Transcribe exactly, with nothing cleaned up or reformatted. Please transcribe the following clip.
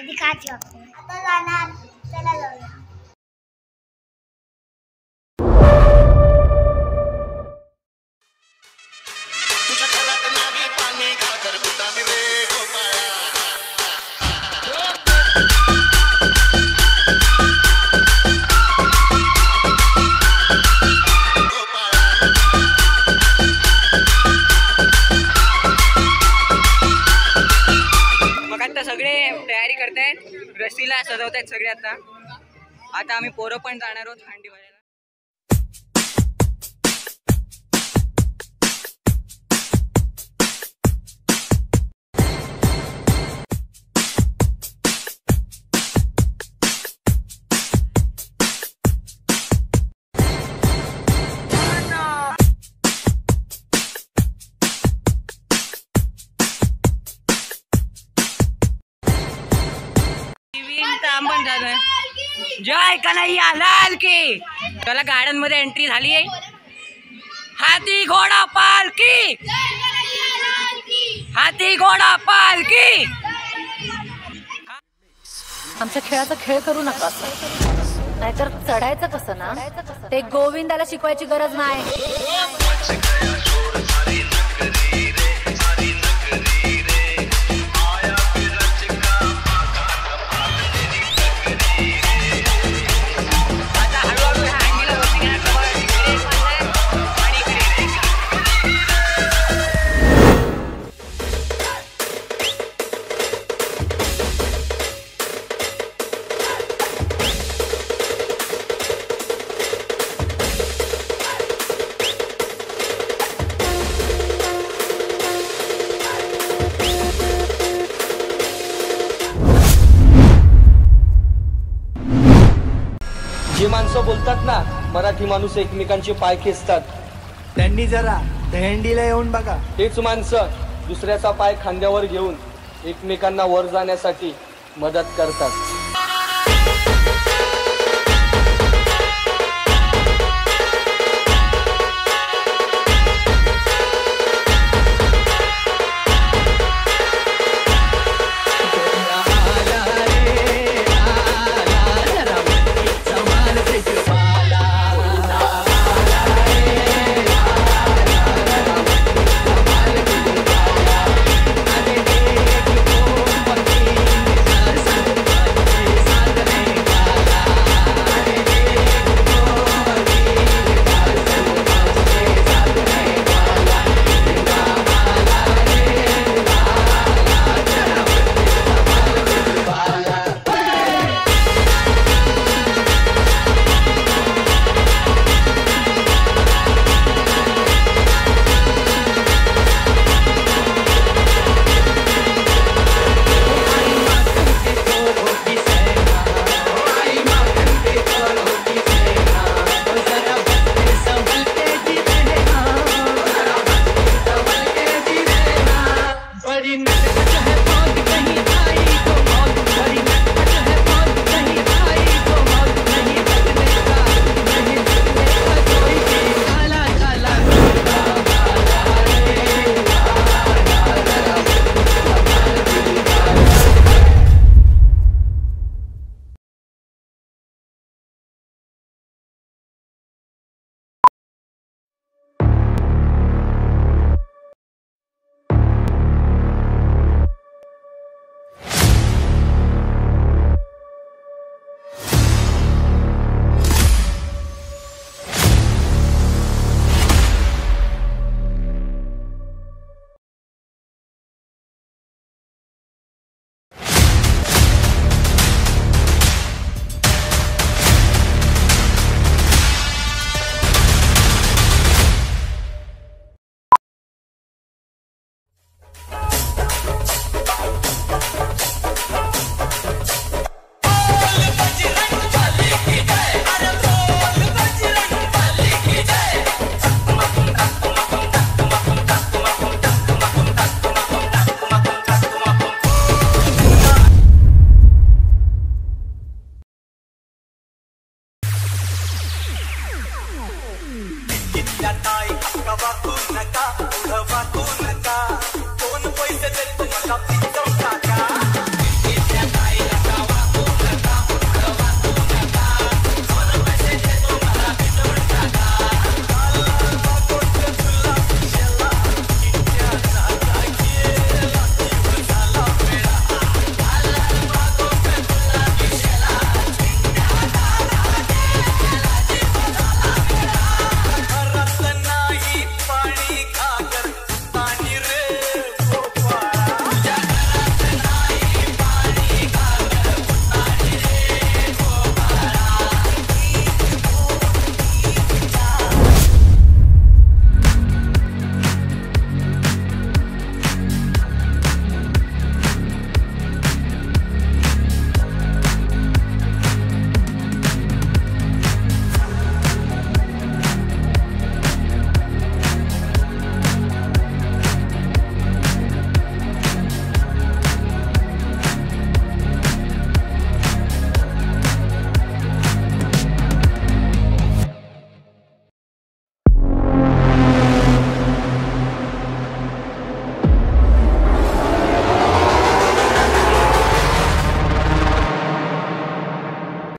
दिखाती हूँ आपको। आता जाणार, चला जाऊया। सगळे तयारी करतायत, रस्सीला सजवतायत सगळे। आता आता आम्ही पोरं पण जाणार आहोत हंडी वाजायला। जय कन्हैया लाल की। चला गार्डन मध्ये एंट्री झाली आहे। हाती घोडा पालकी, हाती घोडा पालकी। आमच्या खेळाचा खेळ करू नका, नाहीतर चढायचं कसं ना ते गोविंदाला शिकवायची गरज नाही। जे माणसं बोलतात ना मराठी माणूस एकमेकांचे पाय खेचतात, त्यांनी जरा दहीहंडीला येऊन बघा। तेच माणसं दुसऱ्याचा पाय खांद्यावर घेऊन एकमेकांना वर जाण्यासाठी मदत करतात। कहीं आई